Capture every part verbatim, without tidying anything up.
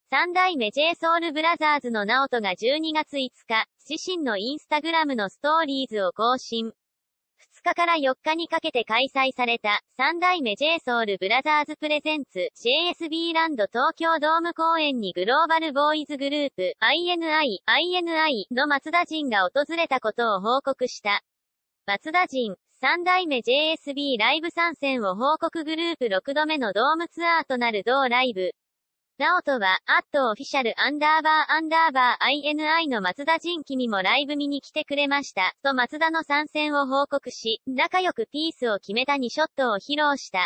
三代目 ジェイソウルブラザーズのナオトがじゅうにがついつか、自身のインスタグラムのストーリーズを更新。ふつかからよっかにかけて開催された、三代目 ジェイソウルブラザーズプレゼンツ ジェイエスビー ランド東京ドーム公演にグローバルボーイズグループ アイエヌアイ、アイエヌアイ の松田迅が訪れたことを報告した。松田迅、三代目 ジェイエスビー ライブ参戦を報告グループろくどめのドームツアーとなる同ライブ。ナオトは、アットオフィシャルアンダーバーアンダーバー アイエヌアイ の松田迅君もライブ見に来てくれました、と松田の参戦を報告し、仲良くピースを決めたにショットを披露した。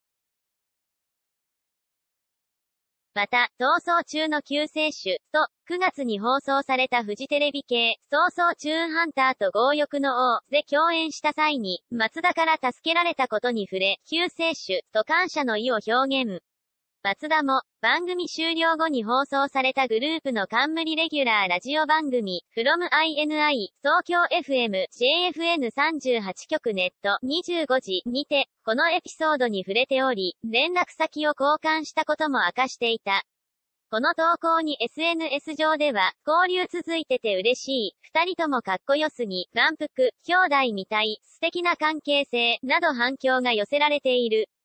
また、逃走中の救世主、と、くがつに放送されたフジテレビ系、逃走中ハンターと強欲の王で共演した際に、松田から助けられたことに触れ、救世主、と感謝の意を表現。松田も、番組終了後に放送されたグループの冠レギュラーラジオ番組、from アイエヌアイ、東京 エフエム、ジェイエフエヌさんじゅうはち 局ネット、にじゅうごじにて、このエピソードに触れており、連絡先を交換したことも明かしていた。この投稿に エスエヌエス 上では、交流続いてて嬉しい、二人ともかっこよすぎ、眼福、兄弟みたい、素敵な関係性、など反響が寄せられている。